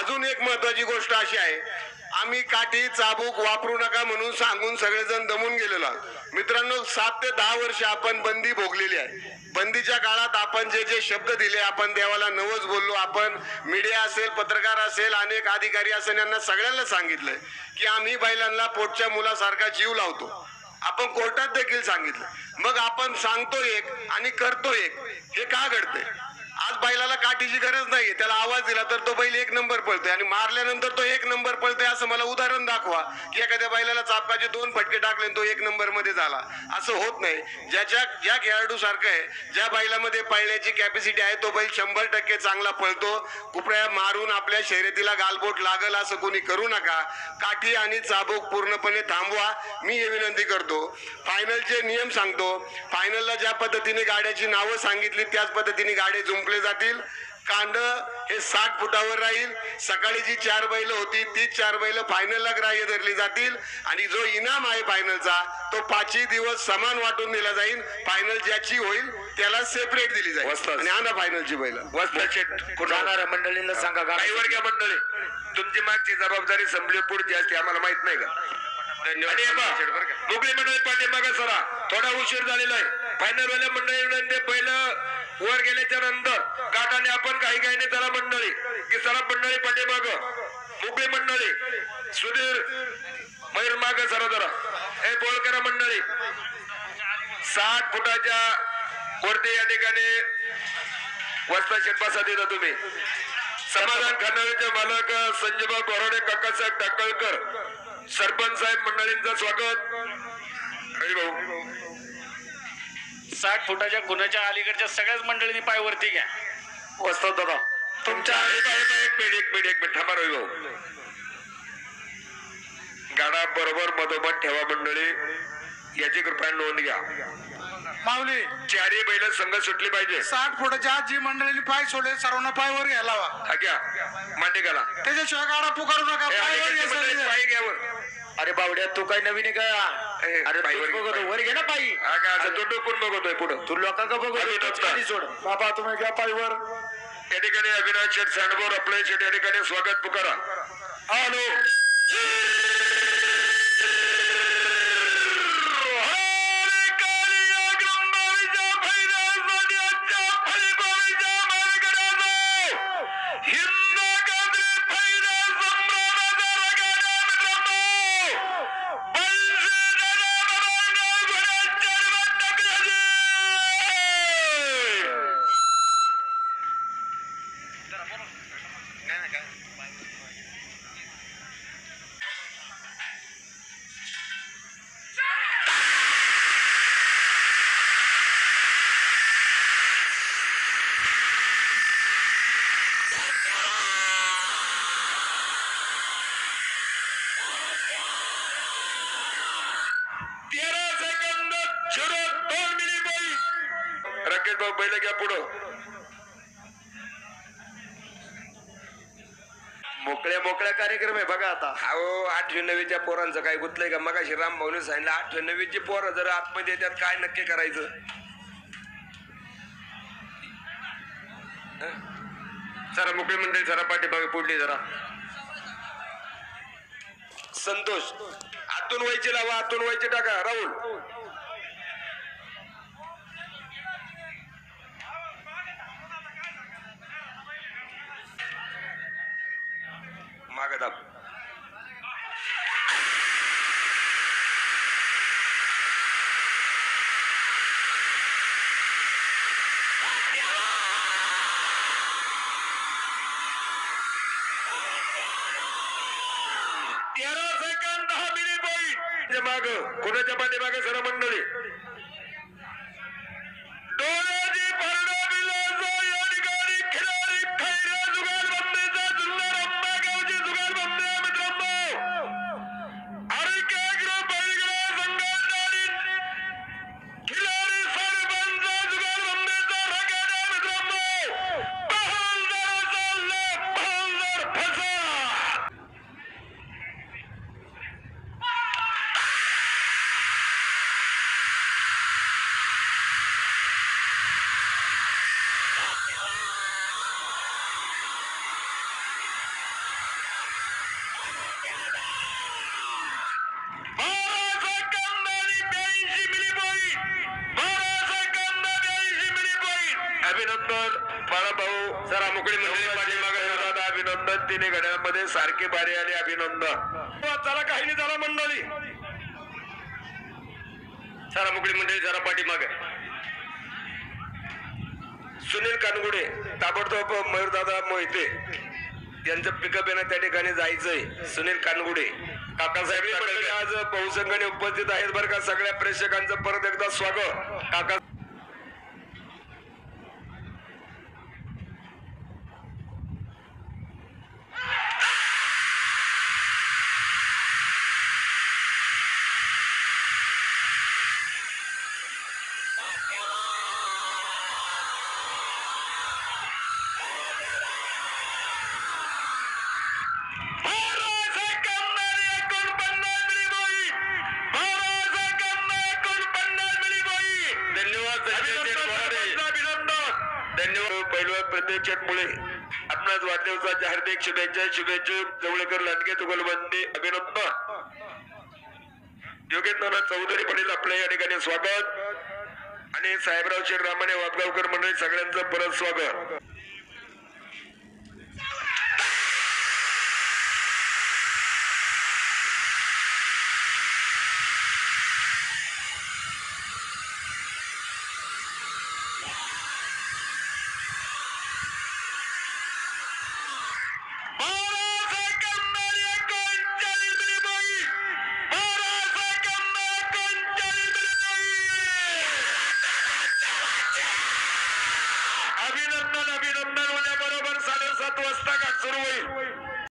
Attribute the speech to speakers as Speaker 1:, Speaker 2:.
Speaker 1: अजून एक महत्वाची गोष्ट अशी आहे, आम्ही काठी चाबूक वापरू नका म्हणून सांगून सगळेजण दमून गेलेलो आहोत. मित्रांनो, 7 ते 10 वर्ष आपण बंदी भोगलेली आहे. बंदीच्या काळात आपण जे जे शब्द दिले, आपण देवाला नवस बोललो, आपण मीडिया असेल, पत्रकार असेल, अनेक अधिकारी असेल, यांना सगळ्यांना सांगितलंय की आम्ही बैलांना पोटच्या मुलासारखा जीव लावतो. आपण कोर्टात देखील सांगितलं. मग आपण सांगतो एक आणि करतो एक, हे का घडतंय? आज बैलाला काठीची गरज नाहीये, त्याला आवाज दिला तर तो बैल 1 नंबर पळतोय आणि मारल्यानंतर तो 1 नंबर पळतोय. असं मला उदाहरण दाखवा की एखाद्या बैलाला चापकाचे 2 फटके टाकले तो 1 नंबर मध्ये झाला. असं होत नाही. ज्या खेळाडू सारखं आहे, ज्या बैलामध्ये पळण्याची कॅपॅसिटी आहे, तो बैल 100% चांगला पळतो. कुपड्या मारून आपल्या शर्यतीला गालबोट लागल असं कोणी करू नका. काठी आणि चाबूक पूर्णपणे थांबवा, मी हे विनंती करतो. फायनलचे नियम सांगतो. फायनलला ज्या पद्धतीने गाड्याची नावं सांगितली त्याच पद्धतीने गाडी जुंपले जातील. कांड हे 60 फुटावर राहील. सकाळी जी 4 बैल होती तीच 4 बैल फायनलला ग्राह्य धरली जातील आणि जो इनाम आहे फायनलचा तो 5 दिवस समान वाटून दिला जाईल. फायनल ज्याची होईल त्याला सेपरेट दिली जाईल आणि आणा फायनलची बैल.
Speaker 2: जाणाऱ्या मंडळींना सांगा, काही वर्ग मंडळी तुमची मागची जबाबदारी संपली, पुढची असते आम्हाला माहित नाही का? मोकळी मंडळी पाठीमागे सरा, थोडा उशीर झालेला आहे. फायनल वाल्या मंडळी पहिलं वर गेल्याच्या नंतर गाठाने आपण काही गायने चला मंडळी की सरा मंडळी पाठीमाग, मोकळी मंडळी सुधीर मयूर माग सरा जरा, हे बोल करा मंडळी. 60 फुटाच्या वरती या ठिकाणी वस्ता शेटपासा देता तुम्ही. समाधान खानावळीचे मालक संजयभाऊ गोराडे, काकासाहेब टाकळकर, सरपंच साहेब मंडळींचं स्वागत.
Speaker 3: 60 फुटाच्या खुनाच्या अलीकडच्या सगळ्याच मंडळींनी पाय वरती घ्या.
Speaker 2: वस्तात दादा तुमच्या एक मिनिट थांबा रवी भाऊ. गाडा बरोबर मधोमध ठेवा मंडळी, याची कृपया नोंद घ्या.
Speaker 4: माऊली,
Speaker 2: 4ही बैल संघ सुटली पाहिजे.
Speaker 4: 60 फुटाच्या आत जी मंडळींनी पाय सोडले सर्वांना पायवर घ्यायला हवा.
Speaker 2: हा घ्या मांडी घाला.
Speaker 4: त्याच्याशिवाय गाडा पुकारू नका.
Speaker 2: पायी घ्यावर.
Speaker 3: अरे बावड्या, तू काय नवीन आहे का? अरे बघतो वर घे ना पायी.
Speaker 2: तो टोकून बघतोय पुढं.
Speaker 3: तू लोकांना बघतो सोड.
Speaker 4: बाबा तुम्ही घ्या पायवर.
Speaker 2: या ठिकाणी अविनाश शेठ, सांडभोर आपले शेठ या ठिकाणी स्वागत पुकारा. हॅलो राकेश भाऊ बैल घ्या पुढं. मोकळ्या कार्यक्रम आहे बघा आता. अहो 8वी 9वीच्या पोरांचं काय गुतलंय का? मगाशी राम भाऊने सांगितलं 8वी 9वीची पोरं जर आतमध्ये येतात काय नक्की करायचं? जरा मोकळी मंडळी जरा पाठीमागे पुढली जरा. संतोष आतून व्हायची लावा, आतून व्हायची टाका. राहुल माग दाब. माग कोणाच्या पाठीमागे सर्व मंडळी डोळ्याची परडा बिलाचा या ठिकाणी खिलारी खैरा जुगार बंदेचा जुन्नर अंबागावची जुगार बंदे मित्रांनो. आरके ग्रुप बैलगाडा संघटनाने खिलारी सरपंच जुगार बंदेचा रगाडा मित्रांनो. बहालदाराचा लाभ, बहालदार फसा. अभिनंदन बाळाभाऊ जरा मोकळी मंडळी पाठीमागे दादा अभिनंदन. तिन्ही घड्याळमध्ये सारखी बारी आली. अभिनंदन. चला काही नाही झाला मंडळी. जरा मोकळी मंडळी जरा पाठीमागे. सुनील कानगुडे ताबडतोब मयूरदादा मोहिते यांचं पिकअप येणं त्या ठिकाणी जायचंय. सुनील कानगुडे काकासाहेब मंडळी आज बहुसंख्येने उपस्थित आहेत बरं का. सगळ्या प्रेक्षकांचं परत एकदा स्वागत. काका मुळे आपणास वाढदिवसाच्या हार्दिक शुभेच्छा. जवळकर लांडगे तुगलबंदी अभिनंदन. योगेंद्र चौधरी पाटील आपल्या या ठिकाणी स्वागत आणि साहेबराव शिररामाने वापगावकर मंडळी सगळ्यांचं परत स्वागत. अभिनंदन. उद्या बरोबर 7:30 वाजता घाट सुरू होईल.